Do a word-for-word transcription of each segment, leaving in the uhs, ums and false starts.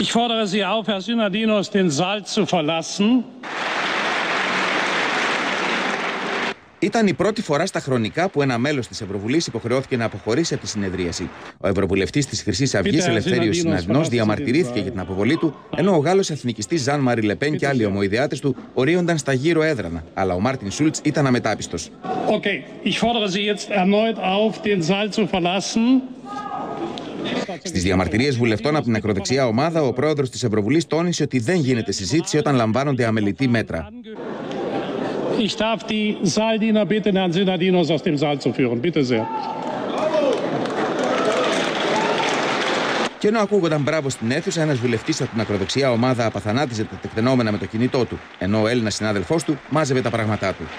Ich fordere Sie auf, Herr Synadinos, den Saal zu verlassen. Ήταν η πρώτη φορά στα χρονικά που ένα μέλος της Ευρωβουλής υποχρεώθηκε να αποχωρήσει από τη συνεδρίαση. Ο Ευρωβουλευτής της Χρυσής Αυγής, Ελευθέριος Συναδεινός, διαμαρτυρήθηκε για την αποβολή του, ενώ ο Γάλλος εθνικιστής Ζαν Μάρι Λεπέν και άλλοι ομοειδεάτες του ορίονταν στα γύρω έδρανα. Αλλά ο Μάρτιν Σούλτς ήταν αμετάπιστος. Okay, ich fordere Sie jetzt erneut auf, den Saal zu verlassen. Στις διαμαρτυρίες βουλευτών από την ακροδεξιά ομάδα, ο πρόεδρος της Ευρωβουλής τόνισε ότι δεν γίνεται συζήτηση όταν λαμβάνονται αμελητή μέτρα. Ich darf die Saaldiener bitten, Herrn Synadinos aus dem Saal zu führen. Bitte sehr. Και ενώ ακούγονταν μπράβο στην αίθουσα, ένας βουλευτής από την ακροδεξιά ομάδα απαθανάτιζε τα τεκτενόμενα με το κινητό του, ενώ ο Έλληνας συνάδελφός του μάζευε τα πράγματά του.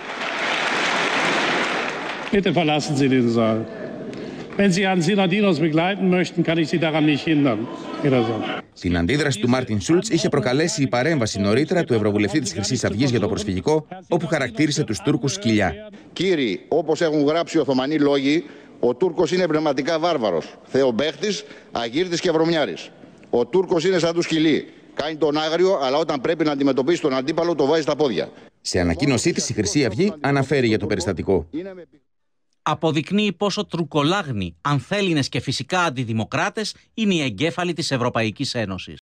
Bitte verlassen Sie den Saal. Wenn Sie Herrn Synadinos begleiten möchten, kann ich Sie daran nicht hindern. Την αντίδραση του Μάρτιν Σούλτς είχε προκαλέσει η παρέμβαση νωρίτερα του Ευρωβουλευτή της Χρυσής Αυγής για το προσφυγικό, όπου χαρακτήρισε τους Τούρκους σκυλιά. Κύριοι, όπως έχουν γράψει οι Οθωμανοί λόγοι, ο Τούρκος είναι πνευματικά βάρβαρος, θεομπαίχτης, αγύρτης και βρωμιάρης. Ο Τούρκος είναι σαν του σκυλί. Κάνει τον άγριο, αλλά όταν πρέπει να αντιμετωπίσει τον αντίπαλο, το βάζει στα πόδια. Σε ανακοίνωσή της, η Χρυσή Αυγή αναφέρει για το περιστατικό. Αποδεικνύει πόσο τουρκολάγνοι, ανθέληνες και φυσικά αντιδημοκράτες είναι οι εγκέφαλοι της Ευρωπαϊκής Ένωσης.